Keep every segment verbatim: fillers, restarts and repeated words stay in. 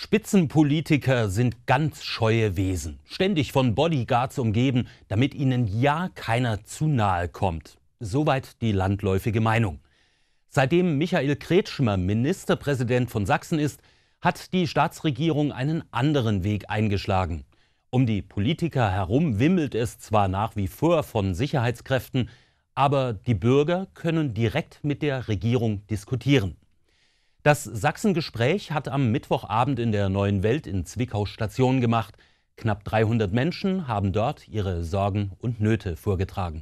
Spitzenpolitiker sind ganz scheue Wesen, ständig von Bodyguards umgeben, damit ihnen ja keiner zu nahe kommt. Soweit die landläufige Meinung. Seitdem Michael Kretschmer Ministerpräsident von Sachsen ist, hat die Staatsregierung einen anderen Weg eingeschlagen. Um die Politiker herum wimmelt es zwar nach wie vor von Sicherheitskräften, aber die Bürger können direkt mit der Regierung diskutieren. Das Sachsengespräch hat am Mittwochabend in der Neuen Welt in Zwickau Station gemacht. Knapp dreihundert Menschen haben dort ihre Sorgen und Nöte vorgetragen.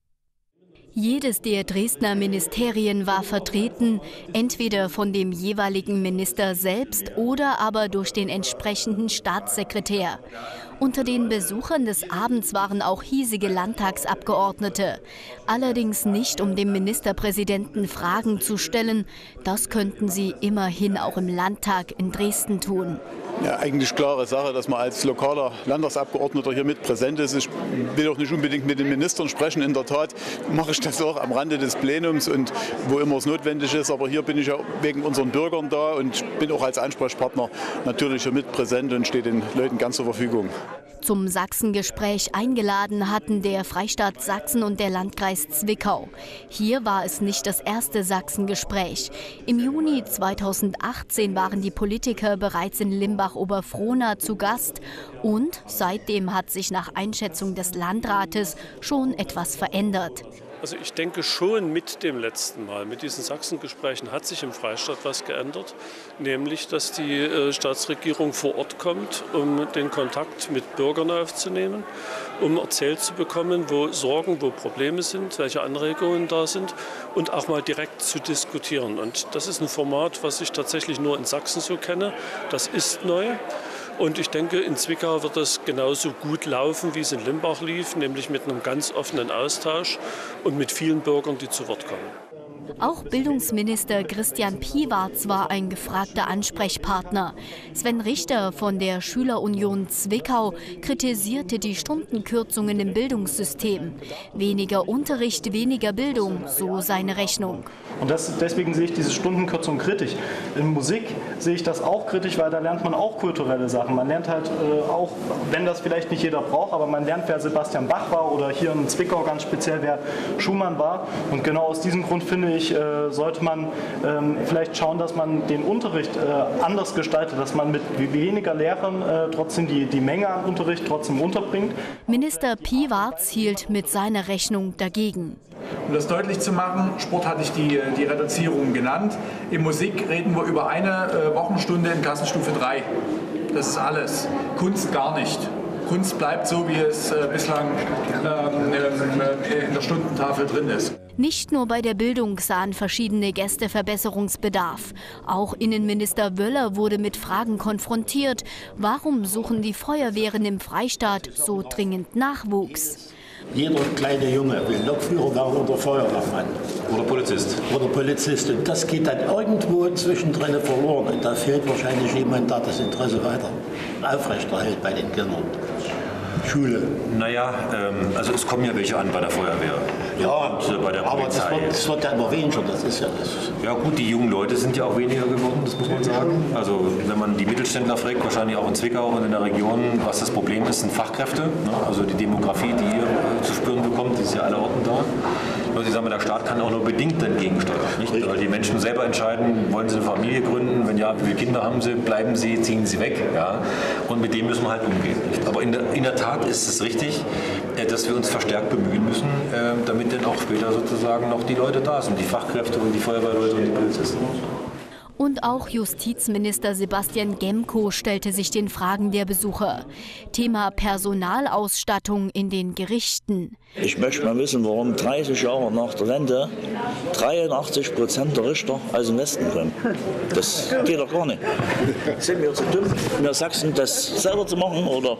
Jedes der Dresdner Ministerien war vertreten, entweder von dem jeweiligen Minister selbst oder aber durch den entsprechenden Staatssekretär. Unter den Besuchern des Abends waren auch hiesige Landtagsabgeordnete. Allerdings nicht, um dem Ministerpräsidenten Fragen zu stellen. Das könnten sie immerhin auch im Landtag in Dresden tun. Ja, eigentlich klare Sache, dass man als lokaler Landtagsabgeordneter hier mit präsent ist. Ich will auch nicht unbedingt mit den Ministern sprechen. In der Tat mache ich das auch am Rande des Plenums und wo immer es notwendig ist. Aber hier bin ich ja wegen unseren Bürgern da und bin auch als Ansprechpartner natürlich hier mit präsent und stehe den Leuten ganz zur Verfügung. Zum Sachsengespräch eingeladen hatten der Freistaat Sachsen und der Landkreis Zwickau. Hier war es nicht das erste Sachsengespräch. Im Juni zweitausendachtzehn waren die Politiker bereits in Limbach-Oberfrohna zu Gast und seitdem hat sich nach Einschätzung des Landrates schon etwas verändert. Also ich denke schon mit dem letzten Mal, mit diesen Sachsengesprächen hat sich im Freistaat was geändert, nämlich dass die äh, Staatsregierung vor Ort kommt, um den Kontakt mit Bürgern aufzunehmen, um erzählt zu bekommen, wo Sorgen, wo Probleme sind, welche Anregungen da sind und auch mal direkt zu diskutieren. Und das ist ein Format, was ich tatsächlich nur in Sachsen so kenne. Das ist neu. Und ich denke, in Zwickau wird das genauso gut laufen, wie es in Limbach lief, nämlich mit einem ganz offenen Austausch und mit vielen Bürgern, die zu Wort kommen. Auch Bildungsminister Christian Piwarz war ein gefragter Ansprechpartner. Sven Richter von der Schülerunion Zwickau kritisierte die Stundenkürzungen im Bildungssystem. Weniger Unterricht, weniger Bildung, so seine Rechnung. Und das, deswegen sehe ich diese Stundenkürzung kritisch. In Musik sehe ich das auch kritisch, weil da lernt man auch kulturelle Sachen. Man lernt halt äh, auch, wenn das vielleicht nicht jeder braucht, aber man lernt, wer Sebastian Bach war oder hier in Zwickau ganz speziell, wer Schumann war. Und genau aus diesem Grund finde ich, äh, sollte man ähm, vielleicht schauen, dass man den Unterricht äh, anders gestaltet, dass man mit weniger Lehrern äh, trotzdem die, die Menge an Unterricht trotzdem unterbringt. Minister Piwarz hielt mit seiner Rechnung dagegen. Um das deutlich zu machen, Sport hatte ich die, die Reduzierung genannt. In Musik reden wir über eine äh, Wochenstunde in Klassenstufe drei. Das ist alles. Kunst gar nicht. Kunst bleibt so, wie es äh, bislang ähm, äh, in der Stundentafel drin ist. Nicht nur bei der Bildung sahen verschiedene Gäste Verbesserungsbedarf. Auch Innenminister Wöller wurde mit Fragen konfrontiert. Warum suchen die Feuerwehren im Freistaat so dringend Nachwuchs? Jeder kleine Junge will Lokführer werden oder Feuerwehrmann. Oder Polizist. Oder Polizist. Und das geht dann irgendwo zwischendrin verloren. Und da fehlt wahrscheinlich jemand, der das Interesse weiter aufrechterhält bei den Kindern. Schule. Naja, ähm, also es kommen ja welche an bei der Feuerwehr. Ja, und, äh, bei der aber das wird, das wird ja immer weniger, das ist ja das. Ja gut, die jungen Leute sind ja auch weniger geworden, das muss man sagen. Also wenn man die Mittelständler fragt, wahrscheinlich auch in Zwickau und in der Region, was das Problem ist, sind Fachkräfte. Ne? Also die Demografie, die ihr äh, zu spüren bekommt, die ist ja aller Orten da. Nur ich sage mal, der Staat kann auch nur bedingt dagegen steuern. Nicht? Weil die Menschen selber entscheiden, wollen sie eine Familie gründen, wenn ja, wie viele Kinder haben sie, bleiben sie, ziehen sie weg. Ja? Und mit dem müssen wir halt umgehen. Nicht? Aber in der, in der Tat ist es richtig, dass wir uns verstärkt bemühen müssen, damit dann auch später sozusagen noch die Leute da sind, die Fachkräfte und die Feuerwehrleute und die Polizisten. Und auch Justizminister Sebastian Gemko stellte sich den Fragen der Besucher. Thema Personalausstattung in den Gerichten. Ich möchte mal wissen, warum dreißig Jahre nach der Wende dreiundachtzig Prozent der Richter aus dem Westen kommen. Das geht doch gar nicht. Sind wir zu dumm, in der Sachsen das selber zu machen? Oder?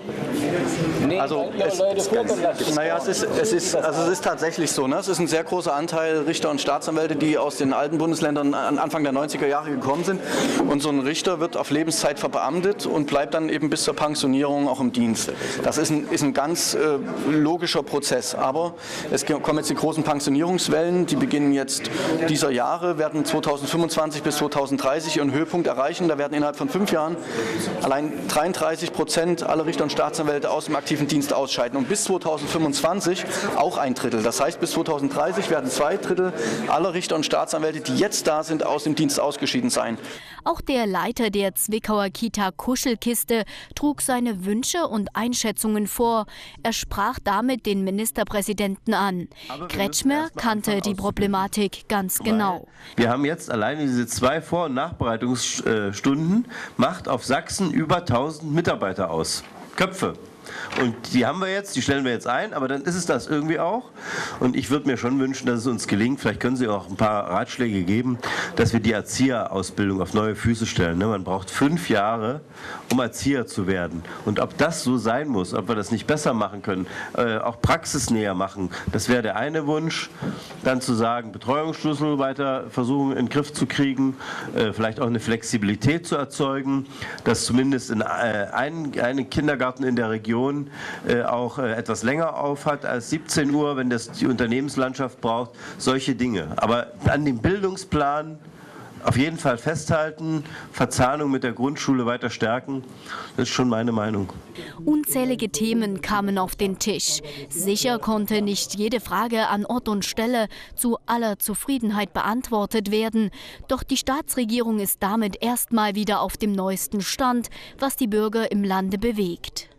Also es, es, naja, es, ist, es, ist, also es ist tatsächlich so. Ne? Es ist ein sehr großer Anteil Richter und Staatsanwälte, die aus den alten Bundesländern an Anfang der neunziger Jahre gekommen gekommen sind. Und so ein Richter wird auf Lebenszeit verbeamtet und bleibt dann eben bis zur Pensionierung auch im Dienst. Das ist ein, ist ein ganz äh, logischer Prozess. Aber es kommen jetzt die großen Pensionierungswellen, die beginnen jetzt dieser Jahre, werden zweitausendfünfundzwanzig bis zweitausenddreißig ihren Höhepunkt erreichen. Da werden innerhalb von fünf Jahren allein dreiunddreißig Prozent aller Richter und Staatsanwälte aus dem aktiven Dienst ausscheiden. Und bis zweitausendfünfundzwanzig auch ein Drittel. Das heißt, bis zweitausenddreißig werden zwei Drittel aller Richter und Staatsanwälte, die jetzt da sind, aus dem Dienst ausgeschieden sein. Auch der Leiter der Zwickauer Kita Kuschelkiste trug seine Wünsche und Einschätzungen vor. Er sprach damit den Ministerpräsidenten an. Kretschmer kannte die Problematik ganz genau. Wir haben jetzt alleine diese zwei Vor- und Nachbereitungsstunden, macht auf Sachsen über tausend Mitarbeiter aus. Köpfe. Und die haben wir jetzt, die stellen wir jetzt ein, aber dann ist es das irgendwie auch. Und ich würde mir schon wünschen, dass es uns gelingt, vielleicht können Sie auch ein paar Ratschläge geben, dass wir die Erzieherausbildung auf neue Füße stellen. Man braucht fünf Jahre, um Erzieher zu werden. Und ob das so sein muss, ob wir das nicht besser machen können, äh, auch praxisnäher machen, das wäre der eine Wunsch. Dann zu sagen, Betreuungsschlüssel weiter versuchen in den Griff zu kriegen, äh, vielleicht auch eine Flexibilität zu erzeugen, dass zumindest in äh, einem ein Kindergarten in der Region Äh, auch äh, etwas länger auf hat als siebzehn Uhr, wenn das die Unternehmenslandschaft braucht, solche Dinge. Aber an dem Bildungsplan auf jeden Fall festhalten, Verzahnung mit der Grundschule weiter stärken, das ist schon meine Meinung. Unzählige Themen kamen auf den Tisch. Sicher konnte nicht jede Frage an Ort und Stelle zu aller Zufriedenheit beantwortet werden. Doch die Staatsregierung ist damit erstmal wieder auf dem neuesten Stand, was die Bürger im Lande bewegt.